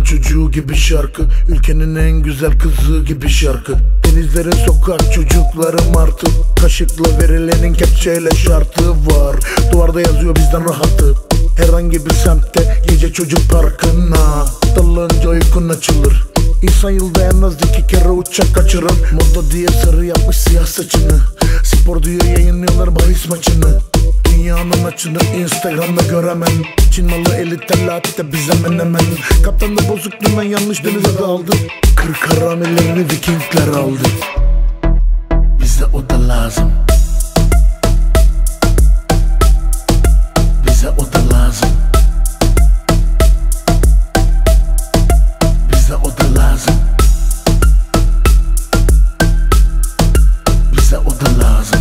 çocuğu gibi şarkı, ülkenin en güzel kızı gibi şarkı. Denizlerin sokak çocukları martı, kaşıkla verilenin kepçeyle şartı var. Duvarda yazıyor bizden rahatı, herhangi bir semtte gece çocuk parkına. Dalınca uykun açılır, İnsan yılda en az 2 kere uçak kaçırır. Moda diye sarı yapmış siyah saçını, spor diye yayınlıyorlar bahis maçını. Dünyanın açını Instagram'da göremem. Çin malı elite latte bize menemen. Kaptan da bozukluğundan yanlış denize daldı. 40 karamelerini Vikingler aldı. Bize o da lazım. Bize o da lazım. Bize o da lazım. Bize o da lazım.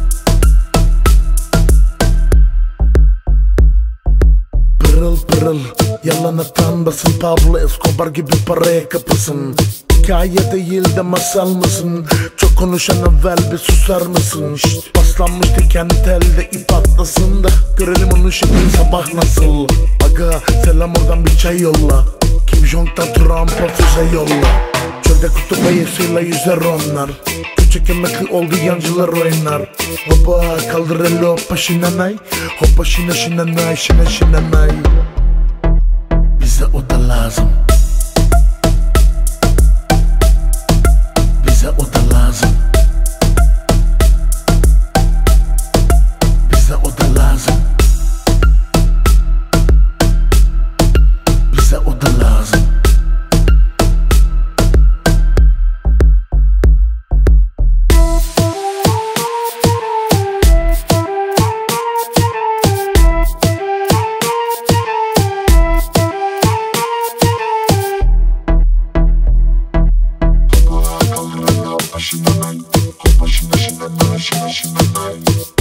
Pırıl pırıl yalan atan basın, Pablo Escobar gibi paraya kapısın. Hikaye değil de masal mısın? Çok konuşan evvel bir susar mısın? Şşt, paslanmış diken telde ip atlasın da görelim onu şimdi sabah nasıl. Aga selam oradan bir çay yolla, Kim Jong'dan Trump'a füze yolla. Çölde kutup ayısıyla yüzer onlar, küçük emekli oldu yancılar oynar. Hoppa kaldır eli hoppa şinanay, hoppa şina şinanay şina şinanay. Bize o da lazım. Bize o da lazım. Bize o da lazım. Bize o da lazım. Hoppa şina şina şina şina şina.